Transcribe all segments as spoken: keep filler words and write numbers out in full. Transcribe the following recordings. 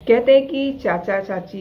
कहते हैं कि चाचा चाची,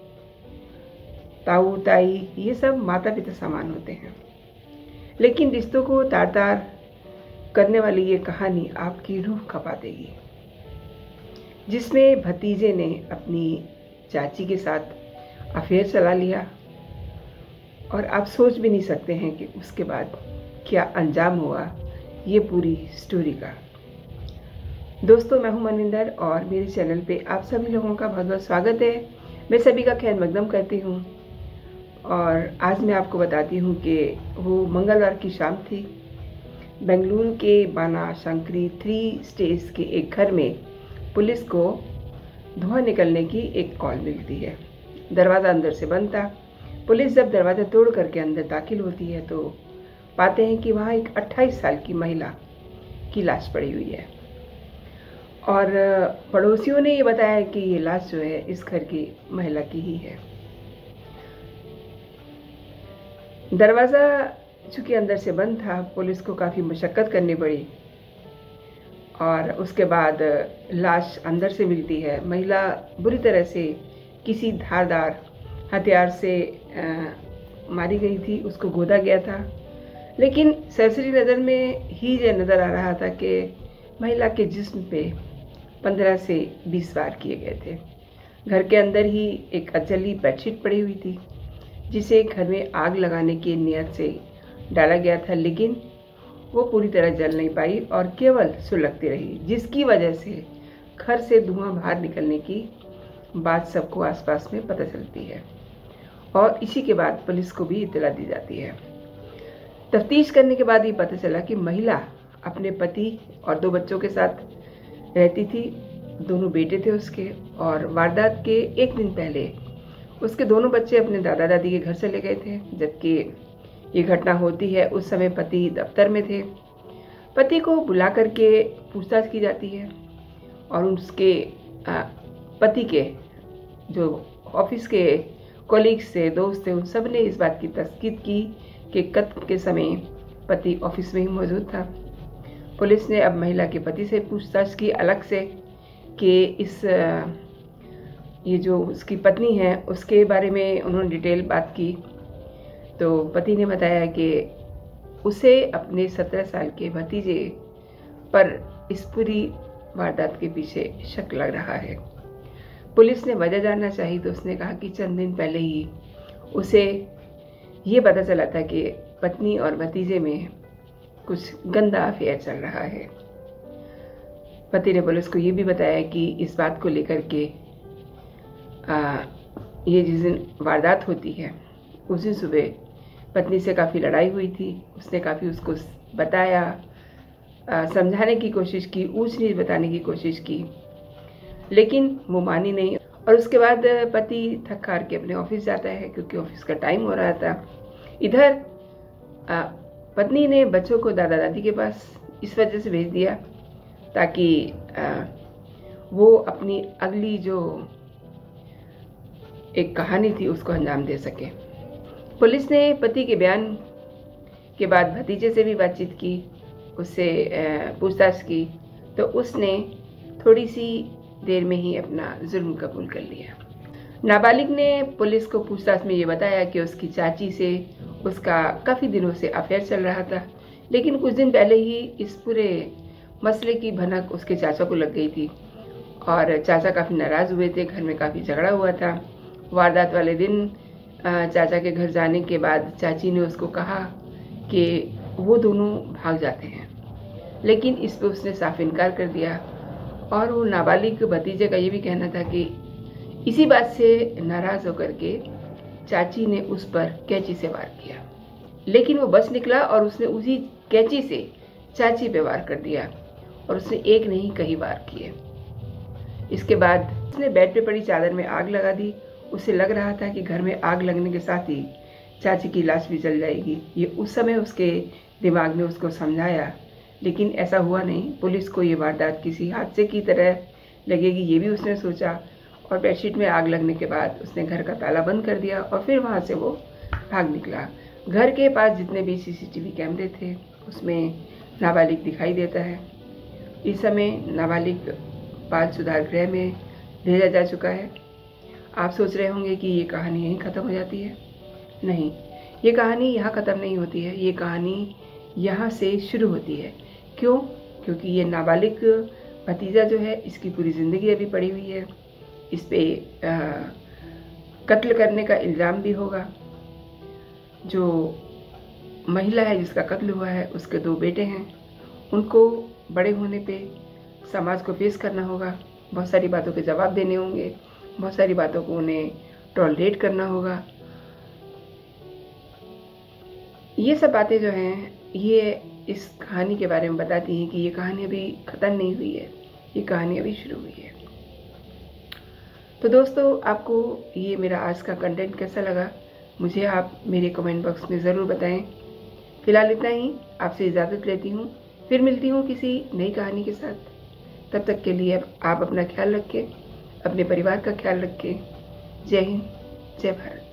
ताऊ ताई ये सब माता पिता समान होते हैं, लेकिन रिश्तों को तार तार करने वाली ये कहानी आपकी रूह खपा देगी, जिसमें भतीजे ने अपनी चाची के साथ अफेयर चला लिया और आप सोच भी नहीं सकते हैं कि उसके बाद क्या अंजाम हुआ ये पूरी स्टोरी का। दोस्तों, मैं हूं मनिंदर और मेरे चैनल पे आप सभी लोगों का बहुत बहुत स्वागत है। मैं सभी का खैर मकदम करती हूं और आज मैं आपको बताती हूं कि वो मंगलवार की शाम थी। बेंगलुरु के बाना शंकरी थ्री स्टेज के एक घर में पुलिस को धुआं निकलने की एक कॉल मिलती है। दरवाज़ा अंदर से बंद था। पुलिस जब दरवाज़ा तोड़ करके अंदर दाखिल होती है तो पाते हैं कि वहाँ एक अट्ठाईस साल की महिला की लाश पड़ी हुई है और पड़ोसियों ने ये बताया कि ये लाश जो है इस घर की महिला की ही है। दरवाज़ा चूँकि अंदर से बंद था, पुलिस को काफ़ी मशक्क़त करनी पड़ी और उसके बाद लाश अंदर से मिलती है। महिला बुरी तरह से किसी धारदार हथियार से आ, मारी गई थी, उसको गोदा गया था, लेकिन सरसरी नज़र में ही ये नज़र आ रहा था कि महिला के जिस्म पे पंद्रह से बीस वार किए गए थे। घर के अंदर ही एक अजली बेडशीट पड़ी हुई थी जिसे घर में आग लगाने की नियत से डाला गया था, लेकिन वो पूरी तरह जल नहीं पाई और केवल सुलगती रही, जिसकी वजह से घर से धुआं बाहर निकलने की बात सबको आसपास में पता चलती है और इसी के बाद पुलिस को भी इत्तला दी जाती है। तफ्तीश करने के बाद ये पता चला कि महिला अपने पति और दो बच्चों के साथ रहती थी। दोनों बेटे थे उसके और वारदात के एक दिन पहले उसके दोनों बच्चे अपने दादा दादी के घर चले गए थे। जबकि ये घटना होती है उस समय पति दफ्तर में थे। पति को बुला करके पूछताछ की जाती है और उसके पति के जो ऑफिस के कोलीग्स थे, दोस्त थे, उन सब ने इस बात की तस्दीक की कि कत्ल के समय पति ऑफिस में ही मौजूद था। पुलिस ने अब महिला के पति से पूछताछ की अलग से कि इस ये जो उसकी पत्नी है उसके बारे में उन्होंने डिटेल बात की। तो पति ने बताया कि उसे अपने सत्रह साल के भतीजे पर इस पूरी वारदात के पीछे शक लग रहा है। पुलिस ने वजह जानना चाहिए तो उसने कहा कि चंद दिन पहले ही उसे ये पता चला था कि पत्नी और भतीजे में कुछ गंदा अफेयर चल रहा है। पति ने पुलिस को ये भी बताया कि इस बात को लेकर के आ, ये जिस दिन वारदात होती है उस दिन सुबह पत्नी से काफ़ी लड़ाई हुई थी। उसने काफ़ी उसको बताया, आ, समझाने की कोशिश की, ऊंच नीच बताने की कोशिश की, लेकिन वो मानी नहीं। और उसके बाद पति थक हार के अपने ऑफिस जाता है क्योंकि ऑफिस का टाइम हो रहा था। इधर आ, पत्नी ने बच्चों को दादा दादी के पास इस वजह से भेज दिया ताकि आ, वो अपनी अगली जो एक कहानी थी उसको अंजाम दे सके। पुलिस ने पति के बयान के बाद भतीजे से भी बातचीत की, उससे पूछताछ की, तो उसने थोड़ी सी देर में ही अपना जुर्म कबूल कर लिया। नाबालिग ने पुलिस को पूछताछ में ये बताया कि उसकी चाची से उसका काफ़ी दिनों से अफेयर चल रहा था, लेकिन कुछ दिन पहले ही इस पूरे मसले की भनक उसके चाचा को लग गई थी और चाचा काफ़ी नाराज़ हुए थे। घर में काफ़ी झगड़ा हुआ था। वारदात वाले दिन चाचा के घर जाने के बाद चाची ने उसको कहा कि वो दोनों भाग जाते हैं, लेकिन इस पर उसने साफ इनकार कर दिया और वो नाबालिग भतीजे का ये भी कहना था कि इसी बात से नाराज़ होकर के चाची ने उस पर कैंची से वार किया, लेकिन वो बच निकला और उसने उसी कैंची से चाची पे वार कर दिया और उसने एक नहीं कई वार किए। इसके बाद उसने बेड पे पड़ी चादर में आग लगा दी। उसे लग रहा था कि घर में आग लगने के साथ ही चाची की लाश भी जल जाएगी। ये उस समय उसके दिमाग ने उसको समझाया, लेकिन ऐसा हुआ नहीं। पुलिस को ये वारदात किसी हादसे की तरह लगेगी ये भी उसने सोचा और बेडशीट में आग लगने के बाद उसने घर का ताला बंद कर दिया और फिर वहाँ से वो भाग निकला। घर के पास जितने भी सीसीटीवी कैमरे थे उसमें नाबालिग दिखाई देता है। इस समय नाबालिग बाल सुधार गृह में भेजा जा चुका है। आप सोच रहे होंगे कि ये कहानी यहीं ख़त्म हो जाती है। नहीं, ये कहानी यहाँ ख़त्म नहीं होती है, ये कहानी यहाँ से शुरू होती है। क्यों? क्योंकि ये नाबालिग भतीजा जो है, इसकी पूरी ज़िंदगी अभी पड़ी हुई है। इस पे कत्ल करने का इल्ज़ाम भी होगा। जो महिला है जिसका कत्ल हुआ है, उसके दो बेटे हैं, उनको बड़े होने पे समाज को फेस करना होगा। बहुत सारी बातों के जवाब देने होंगे, बहुत सारी बातों को उन्हें टॉलरेट करना होगा। ये सब बातें जो हैं, ये इस कहानी के बारे में बताती हैं कि ये कहानी अभी ख़त्म नहीं हुई है, ये कहानी अभी शुरू हुई है। तो दोस्तों, आपको ये मेरा आज का कंटेंट कैसा लगा, मुझे आप मेरे कमेंट बॉक्स में ज़रूर बताएं। फिलहाल इतना ही, आपसे इजाज़त लेती हूँ। फिर मिलती हूँ किसी नई कहानी के साथ। तब तक के लिए आप अपना ख्याल रखें, अपने परिवार का ख्याल रखें। जय हिंद, जय भारत।